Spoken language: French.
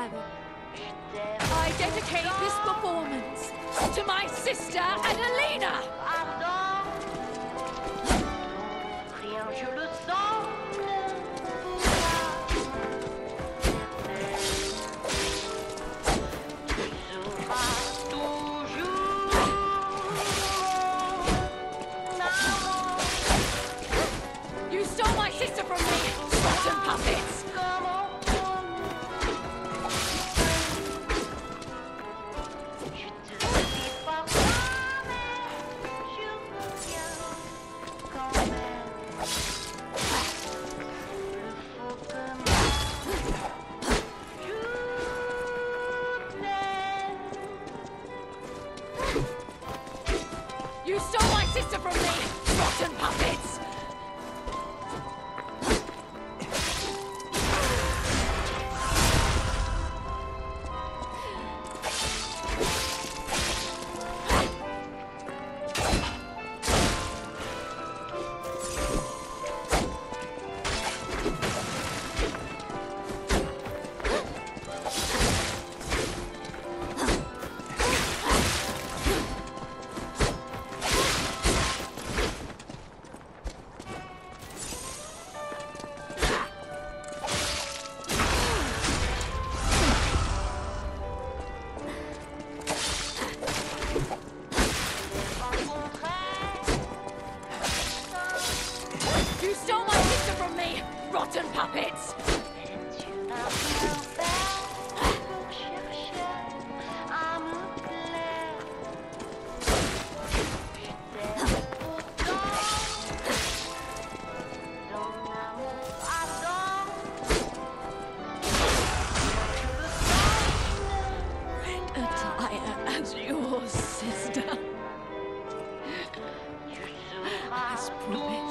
father. I dedicate this performance to my sister, Adelina! Rien, je le sens. Tu seras toujours mon amour. You stole my sister from me, rotten puppets! You stole my sister from me, rotten puppets! You stole my sister from me, rotten puppets! Es-tu un bien bête pour chercher à me plaire? Je t'aime pourtant, ton amour ardent. Red attire as your sister. Tu seras As promised.